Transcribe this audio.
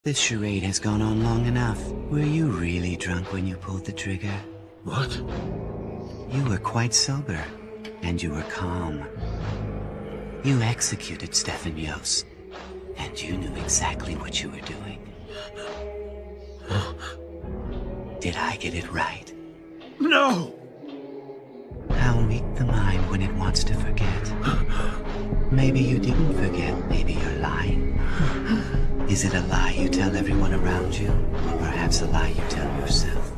This charade has gone on long enough. Were you really drunk when you pulled the trigger? What? You were quite sober, and you were calm. You executed Stefan Yost, and you knew exactly what you were doing. Did I get it right? No! How weak the mind when it wants to forget. Maybe you didn't forget, maybe you're lying. Is it a lie you tell everyone around you, or perhaps a lie you tell yourself?